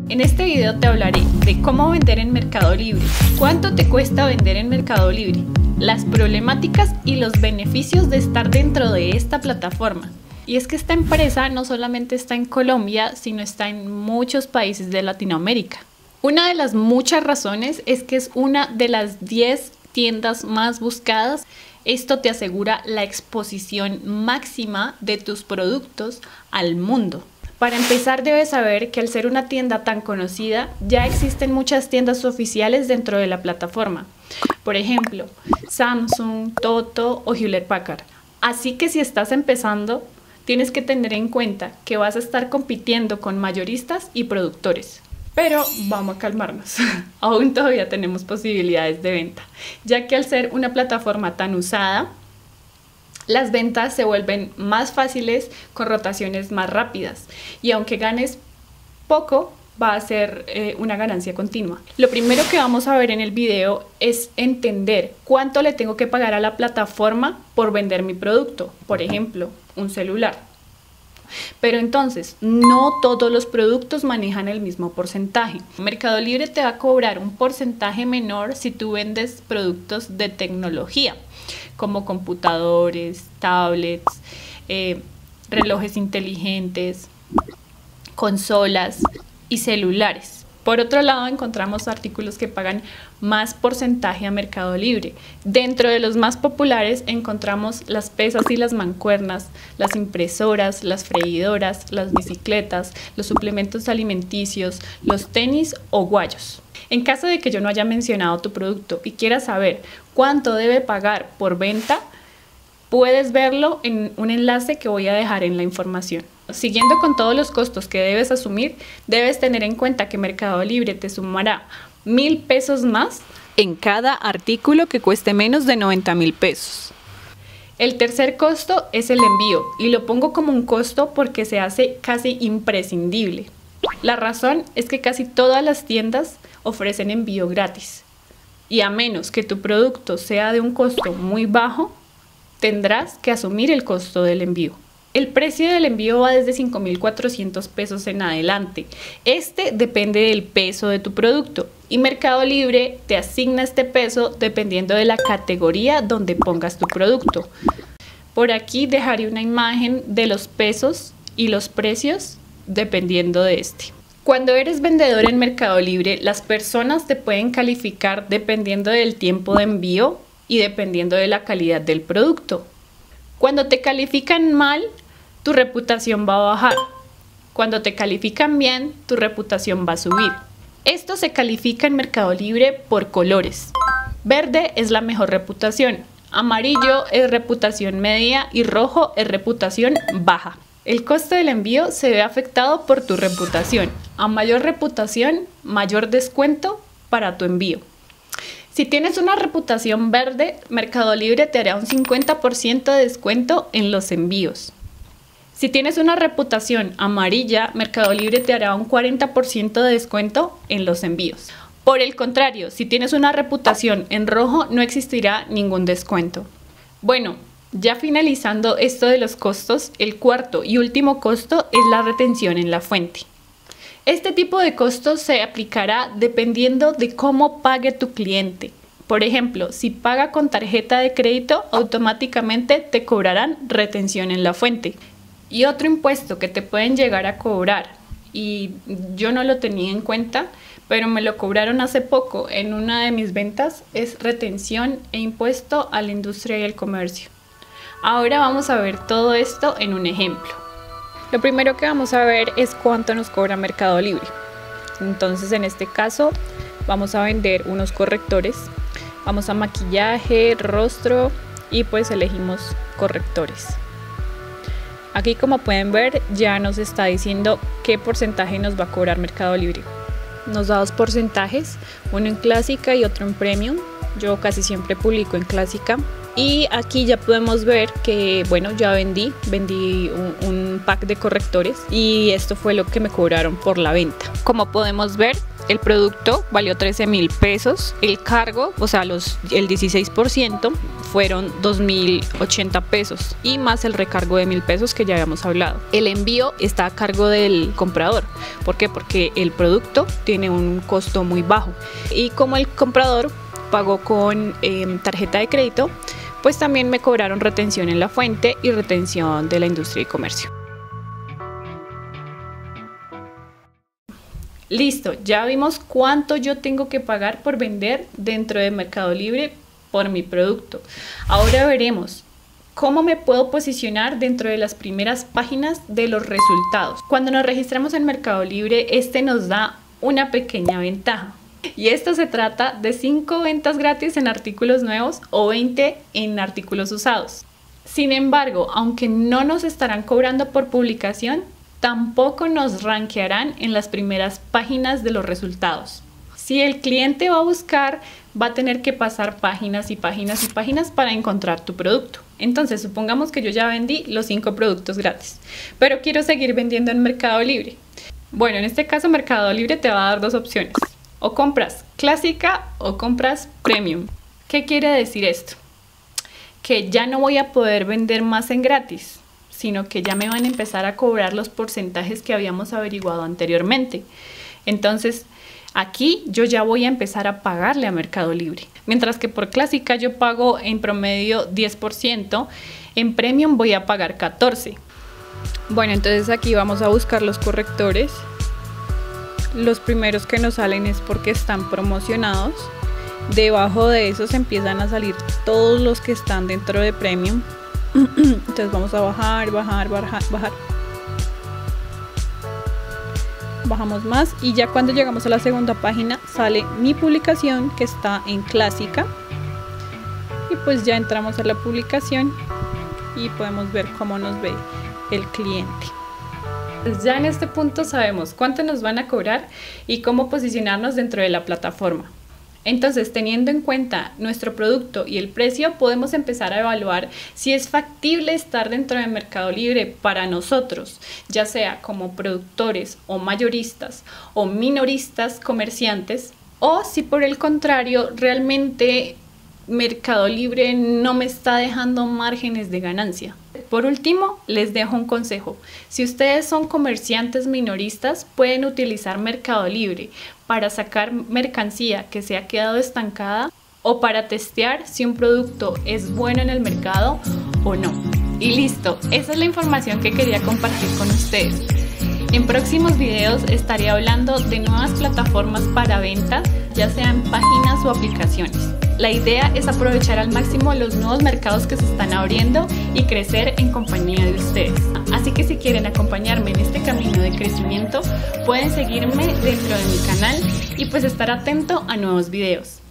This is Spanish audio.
En este video te hablaré de cómo vender en Mercado Libre, cuánto te cuesta vender en Mercado Libre, las problemáticas y los beneficios de estar dentro de esta plataforma. Y es que esta empresa no solamente está en Colombia, sino está en muchos países de Latinoamérica. Una de las muchas razones es que es una de las 10 tiendas más buscadas. Esto te asegura la exposición máxima de tus productos al mundo. Para empezar, debes saber que al ser una tienda tan conocida, ya existen muchas tiendas oficiales dentro de la plataforma. Por ejemplo, Samsung, Toto o Hewlett Packard. Así que si estás empezando, tienes que tener en cuenta que vas a estar compitiendo con mayoristas y productores. Pero vamos a calmarnos, aún todavía tenemos posibilidades de venta, ya que al ser una plataforma tan usada, las ventas se vuelven más fáciles con rotaciones más rápidas y aunque ganes poco, va a ser una ganancia continua. Lo primero que vamos a ver en el video es entender cuánto le tengo que pagar a la plataforma por vender mi producto, por ejemplo, un celular. Pero entonces, no todos los productos manejan el mismo porcentaje. Mercado Libre te va a cobrar un porcentaje menor si tú vendes productos de tecnología, como computadores, tablets, relojes inteligentes, consolas y celulares. Por otro lado, encontramos artículos que pagan más porcentaje a Mercado Libre. Dentro de los más populares encontramos las pesas y las mancuernas, las impresoras, las freidoras, las bicicletas, los suplementos alimenticios, los tenis o guayos. En caso de que yo no haya mencionado tu producto y quieras saber cuánto debe pagar por venta, puedes verlo en un enlace que voy a dejar en la información. Siguiendo con todos los costos que debes asumir, debes tener en cuenta que Mercado Libre te sumará 1,000 pesos más en cada artículo que cueste menos de 90,000 pesos. El tercer costo es el envío y lo pongo como un costo porque se hace casi imprescindible. La razón es que casi todas las tiendas ofrecen envío gratis y a menos que tu producto sea de un costo muy bajo, tendrás que asumir el costo del envío. El precio del envío va desde 5,400 pesos en adelante. Este depende del peso de tu producto y Mercado Libre te asigna este peso dependiendo de la categoría donde pongas tu producto. Por aquí dejaré una imagen de los pesos y los precios dependiendo de este. Cuando eres vendedor en Mercado Libre, las personas te pueden calificar dependiendo del tiempo de envío y dependiendo de la calidad del producto. Cuando te califican mal, tu reputación va a bajar. Cuando te califican bien, tu reputación va a subir. Esto se califica en Mercado Libre por colores. Verde es la mejor reputación, amarillo es reputación media y rojo es reputación baja. El costo del envío se ve afectado por tu reputación. A mayor reputación, mayor descuento para tu envío. Si tienes una reputación verde, Mercado Libre te hará un 50% de descuento en los envíos. Si tienes una reputación amarilla, Mercado Libre te hará un 40% de descuento en los envíos. Por el contrario, si tienes una reputación en rojo, no existirá ningún descuento. Bueno, ya finalizando esto de los costos, el cuarto y último costo es la retención en la fuente. Este tipo de costos se aplicará dependiendo de cómo pague tu cliente. Por ejemplo, si paga con tarjeta de crédito, automáticamente te cobrarán retención en la fuente. Y otro impuesto que te pueden llegar a cobrar, y yo no lo tenía en cuenta, pero me lo cobraron hace poco en una de mis ventas, es retención e impuesto a la industria y el comercio. Ahora vamos a ver todo esto en un ejemplo. Lo primero que vamos a ver es cuánto nos cobra Mercado Libre. Entonces en este caso vamos a vender unos correctores. Vamos a maquillaje, rostro y pues elegimos correctores. Aquí como pueden ver ya nos está diciendo qué porcentaje nos va a cobrar Mercado Libre. Nos da 2 porcentajes, uno en clásica y otro en premium. Yo casi siempre publico en clásica. Y aquí ya podemos ver que, bueno, ya vendí un pack de correctores y esto fue lo que me cobraron por la venta. Como podemos ver, El producto valió 13.000 pesos, el cargo, o sea, el 16% fueron 2.080 pesos y más el recargo de 1.000 pesos que ya habíamos hablado. El envío está a cargo del comprador. ¿Por qué? Porque el producto tiene un costo muy bajo y como el comprador pagó con tarjeta de crédito, pues también me cobraron retención en la fuente y retención de la industria y comercio. Listo, ya vimos cuánto yo tengo que pagar por vender dentro de Mercado Libre por mi producto. Ahora veremos cómo me puedo posicionar dentro de las primeras páginas de los resultados. Cuando nos registramos en Mercado Libre, nos da una pequeña ventaja. Y esto se trata de 5 ventas gratis en artículos nuevos o 20 en artículos usados. Sin embargo, aunque no nos estarán cobrando por publicación, tampoco nos rankearán en las primeras páginas de los resultados. Si el cliente va a buscar, va a tener que pasar páginas y páginas y páginas para encontrar tu producto. Entonces, supongamos que yo ya vendí los 5 productos gratis, pero quiero seguir vendiendo en Mercado Libre. Bueno, en este caso Mercado Libre te va a dar 2 opciones. O compras clásica o compras premium. ¿Qué quiere decir esto? Que ya no voy a poder vender más en gratis, sino que ya me van a empezar a cobrar los porcentajes que habíamos averiguado anteriormente. Entonces, aquí yo ya voy a empezar a pagarle a Mercado Libre. Mientras que por clásica yo pago en promedio 10%, en premium voy a pagar 14%. Bueno, entonces aquí vamos a buscar los correctores. Los primeros que nos salen es porque están promocionados. Debajo de esos empiezan a salir todos los que están dentro de premium. Entonces vamos a bajar. Bajamos más y ya cuando llegamos a la segunda página sale mi publicación que está en clásica. Y pues ya entramos a la publicación y podemos ver cómo nos ve el cliente. Pues ya en este punto sabemos cuánto nos van a cobrar y cómo posicionarnos dentro de la plataforma. Entonces, teniendo en cuenta nuestro producto y el precio, podemos empezar a evaluar si es factible estar dentro de Mercado Libre para nosotros, ya sea como productores o mayoristas o minoristas comerciantes, o si por el contrario realmente Mercado Libre no me está dejando márgenes de ganancia. Por último, les dejo un consejo. Si ustedes son comerciantes minoristas, pueden utilizar Mercado Libre para sacar mercancía que se ha quedado estancada o para testear si un producto es bueno en el mercado o no. Y listo, esa es la información que quería compartir con ustedes. En próximos videos estaré hablando de nuevas plataformas para ventas, ya sean páginas o aplicaciones. La idea es aprovechar al máximo los nuevos mercados que se están abriendo y crecer en compañía de ustedes. Así que si quieren acompañarme en este camino de crecimiento, pueden seguirme dentro de mi canal y pues estar atento a nuevos videos.